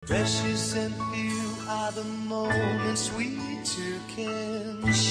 Precious and few are the moments we two can share.